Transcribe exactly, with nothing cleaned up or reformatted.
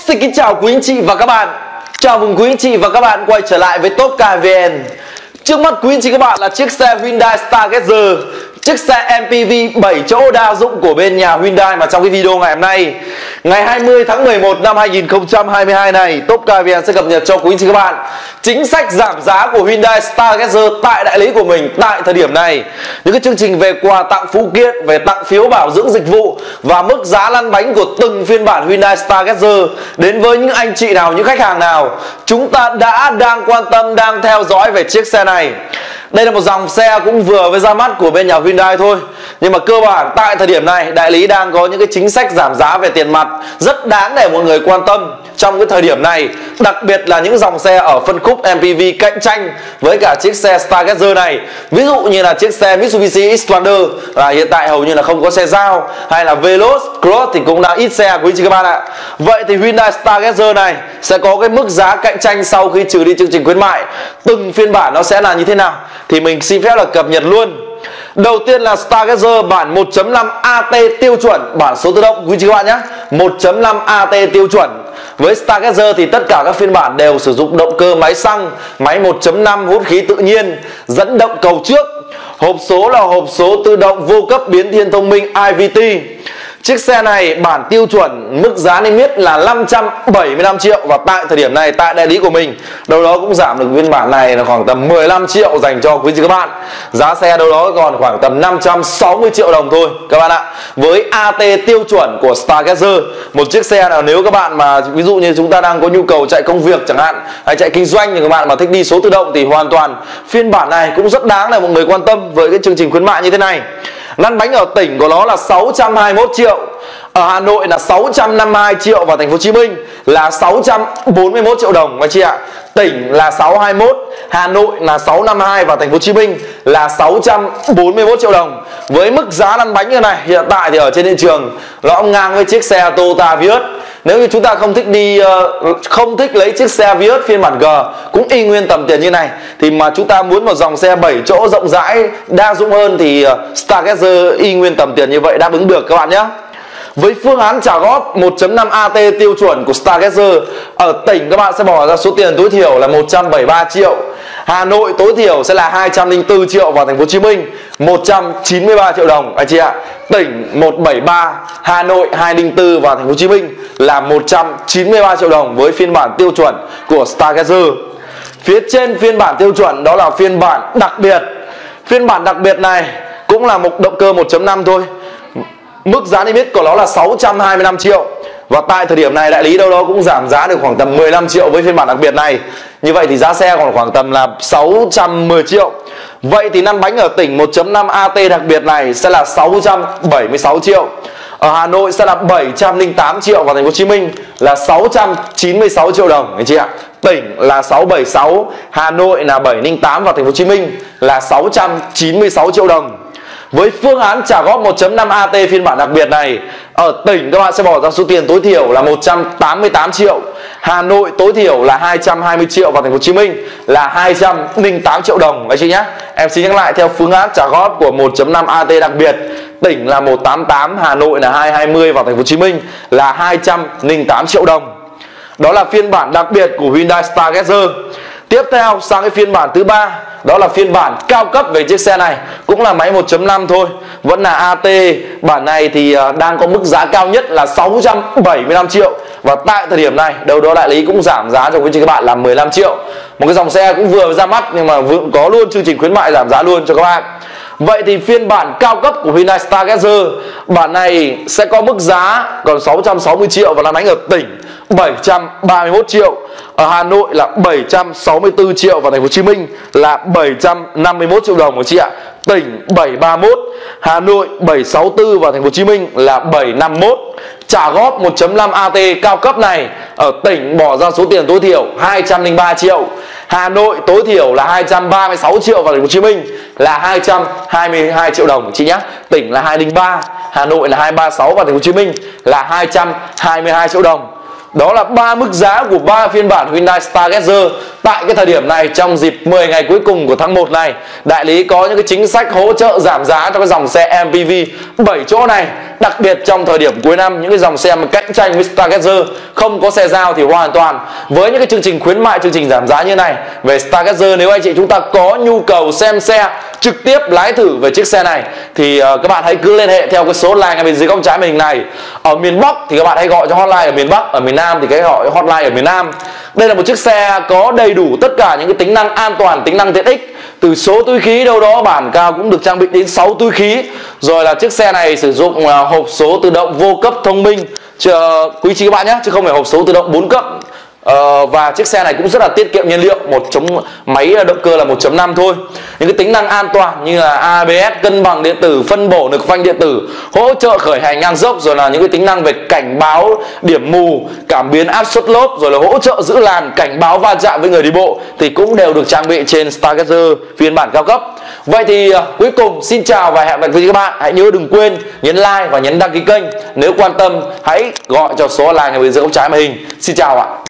Xin kính chào quý anh chị và các bạn. Chào mừng quý anh chị và các bạn quay trở lại với Top Car vê en. Trước mắt quý anh chị các bạn là chiếc xe Hyundai Stargazer, chiếc xe em pê vê bảy chỗ đa dụng của bên nhà Hyundai mà trong cái video ngày hôm nay, ngày hai mươi tháng mười một năm hai nghìn không trăm hai mươi hai này, Top Car vê en sẽ cập nhật cho quý anh chị các bạn chính sách giảm giá của Hyundai Stargazer tại đại lý của mình tại thời điểm này. Những cái chương trình về quà tặng phụ kiện, về tặng phiếu bảo dưỡng dịch vụ và mức giá lăn bánh của từng phiên bản Hyundai Stargazer đến với những anh chị nào, những khách hàng nào chúng ta đã đang quan tâm, đang theo dõi về chiếc xe này. Đây là một dòng xe cũng vừa với ra mắt của bên nhà Hyundai thôi, nhưng mà cơ bản tại thời điểm này đại lý đang có những cái chính sách giảm giá về tiền mặt rất đáng để mọi người quan tâm trong cái thời điểm này, đặc biệt là những dòng xe ở phân khúc em pê vê cạnh tranh với cả chiếc xe Stargazer này. Ví dụ như là chiếc xe Mitsubishi Xpander là hiện tại hầu như là không có xe giao, hay là Veloz, Cross thì cũng đã ít xe quý chị các bạn ạ. Vậy thì Hyundai Stargazer này sẽ có cái mức giá cạnh tranh sau khi trừ đi chương trình khuyến mại. Từng phiên bản nó sẽ là như thế nào thì mình xin phép là cập nhật luôn. Đầu tiên là Stargazer bản một chấm năm a tê tiêu chuẩn, bản số tự động quý chị các bạn nhé, một chấm năm a tê tiêu chuẩn. Với Stargazer thì tất cả các phiên bản đều sử dụng động cơ máy xăng, máy một chấm năm hút khí tự nhiên, dẫn động cầu trước. Hộp số là hộp số tự động vô cấp biến thiên thông minh i vê tê. Chiếc xe này bản tiêu chuẩn mức giá niêm yết là năm trăm bảy mươi lăm triệu, và tại thời điểm này tại đại lý của mình đâu đó cũng giảm được phiên bản này là khoảng tầm mười lăm triệu dành cho quý chị các bạn. Giá xe đâu đó còn khoảng tầm năm trăm sáu mươi triệu đồng thôi các bạn ạ. Với a tê tiêu chuẩn của Stargazer, một chiếc xe nào nếu các bạn mà ví dụ như chúng ta đang có nhu cầu chạy công việc chẳng hạn, hay chạy kinh doanh thì các bạn mà thích đi số tự động thì hoàn toàn phiên bản này cũng rất đáng để mọi người quan tâm với cái chương trình khuyến mại như thế này. Lăn bánh ở tỉnh của nó là sáu trăm hai mươi mốt triệu, ở Hà Nội là sáu trăm năm mươi hai triệu và thành phố Hồ Chí Minh là sáu trăm bốn mươi mốt triệu đồng anh chị ạ. Tỉnh là sáu trăm hai mươi mốt, Hà Nội là sáu trăm năm mươi hai và thành phố Hồ Chí Minh là sáu trăm bốn mươi mốt triệu đồng. Với mức giá lăn bánh như này hiện tại thì ở trên thị trường nó ngang với chiếc xe Toyota Vios. Nếu như chúng ta không thích đi không thích lấy chiếc xe Vios phiên bản G cũng y nguyên tầm tiền như này, thì mà chúng ta muốn một dòng xe bảy chỗ rộng rãi đa dụng hơn thì Stargazer y nguyên tầm tiền như vậy đáp ứng được các bạn nhé. Với phương án trả góp một chấm năm a tê tiêu chuẩn của Stargazer, ở tỉnh các bạn sẽ bỏ ra số tiền tối thiểu là một trăm bảy mươi ba triệu, Hà Nội tối thiểu sẽ là hai trăm lẻ bốn triệu và thành phố Hồ Chí Minh một trăm chín mươi ba triệu đồng anh chị ạ. Tỉnh một trăm bảy mươi ba, Hà Nội hai trăm lẻ bốn và thành phố Hồ Chí Minh là một trăm chín mươi ba triệu đồng với phiên bản tiêu chuẩn của Stargazer. Phía trên phiên bản tiêu chuẩn đó là phiên bản đặc biệt. Phiên bản đặc biệt này cũng là một động cơ một chấm năm thôi. Mức giá niêm yết của nó là sáu trăm hai mươi lăm triệu, và tại thời điểm này đại lý đâu đó cũng giảm giá được khoảng tầm mười lăm triệu với phiên bản đặc biệt này. Như vậy thì giá xe còn khoảng tầm là sáu trăm mười triệu. Vậy thì lăn bánh ở tỉnh một chấm năm a tê đặc biệt này sẽ là sáu trăm bảy mươi sáu triệu, ở Hà Nội sẽ là bảy trăm lẻ tám triệu và thành phố Hồ Chí Minh là sáu trăm chín mươi sáu triệu đồng anh chị ạ. Tỉnh là sáu trăm bảy mươi sáu, Hà Nội là bảy trăm lẻ tám và thành phố Hồ Chí Minh là sáu trăm chín mươi sáu triệu đồng. Với phương án trả góp một chấm năm a tê phiên bản đặc biệt này, ở tỉnh các bạn sẽ bỏ ra số tiền tối thiểu là một trăm tám mươi tám triệu, Hà Nội tối thiểu là hai trăm hai mươi triệu và thành phố Hồ Chí Minh là hai trăm lẻ tám triệu đồng anh chị nhé. Em xin nhắc lại theo phương án trả góp của một chấm năm a tê đặc biệt, tỉnh là một trăm tám mươi tám, Hà Nội là hai trăm hai mươi và thành phố Hồ Chí Minh là hai trăm lẻ tám triệu đồng. Đó là phiên bản đặc biệt của Hyundai Stargazer. Tiếp theo sang cái phiên bản thứ ba, đó là phiên bản cao cấp về chiếc xe này, cũng là máy một chấm năm thôi, vẫn là a tê. Bản này thì đang có mức giá cao nhất là sáu trăm bảy mươi lăm triệu, và tại thời điểm này đâu đó đại lý cũng giảm giá cho quý chị các bạn là mười lăm triệu. Một cái dòng xe cũng vừa ra mắt nhưng mà vẫn có luôn chương trình khuyến mại giảm giá luôn cho các bạn. Vậy thì phiên bản cao cấp của Hyundai Stargazer, bản này sẽ có mức giá còn sáu trăm sáu mươi triệu và lăn bánh ở tỉnh bảy trăm ba mươi mốt triệu, ở Hà Nội là bảy trăm sáu mươi tư triệu và thành phố Hồ Chí Minh là bảy trăm năm mươi mốt triệu đồng anh chị ạ. Tỉnh bảy trăm ba mươi mốt, Hà Nội bảy trăm sáu mươi tư và thành phố Hồ Chí Minh là bảy trăm năm mươi mốt. Trả góp một chấm năm a tê cao cấp này, ở tỉnh bỏ ra số tiền tối thiểu hai trăm lẻ ba triệu, Hà Nội tối thiểu là hai trăm ba mươi sáu triệu và thành phố Hồ Chí Minh là hai trăm hai mươi hai triệu đồng chị nhé. Tỉnh là hai trăm lẻ ba, Hà Nội là hai trăm ba mươi sáu và thành phố Hồ Chí Minh là hai trăm hai mươi hai triệu đồng. Đó là ba mức giá của ba phiên bản Hyundai Stargazer tại cái thời điểm này trong dịp mười ngày cuối cùng của tháng một này. Đại lý có những cái chính sách hỗ trợ giảm giá cho cái dòng xe em pê vê bảy chỗ này. Đặc biệt trong thời điểm cuối năm, những cái dòng xe mà cạnh tranh với Stargazer không có xe giao thì hoàn toàn với những cái chương trình khuyến mại, chương trình giảm giá như này về Stargazer, nếu anh chị chúng ta có nhu cầu xem xe trực tiếp, lái thử về chiếc xe này thì uh, các bạn hãy cứ liên hệ theo cái số line ở bên dưới góc trái màn hình này. Ở miền Bắc thì các bạn hãy gọi cho hotline ở miền Bắc, ở miền Nam thì cái gọi hotline ở miền Nam. Đây là một chiếc xe có đầy đủ tất cả những cái tính năng an toàn, tính năng tiện ích, từ số túi khí đâu đó bản cao cũng được trang bị đến sáu túi khí. Rồi là chiếc xe này sử dụng uh, hộp số tự động vô cấp thông minh, chứ, uh, quý chị các bạn nhé, chứ không phải hộp số tự động bốn cấp. Uh, và chiếc xe này cũng rất là tiết kiệm nhiên liệu, một chấm máy động cơ là một chấm năm thôi. Những cái tính năng an toàn như là a bê ét, cân bằng điện tử, phân bổ lực phanh điện tử, hỗ trợ khởi hành ngang dốc, rồi là những cái tính năng về cảnh báo điểm mù, cảm biến áp suất lốp, rồi là hỗ trợ giữ làn, cảnh báo va chạm với người đi bộ thì cũng đều được trang bị trên Stargazer phiên bản cao cấp. Vậy thì uh, cuối cùng xin chào và hẹn gặp lại quý vị các bạn. Hãy nhớ đừng quên nhấn like và nhấn đăng ký kênh. Nếu quan tâm hãy gọi cho số hotline ở bên dưới góc trái màn hình. Xin chào ạ.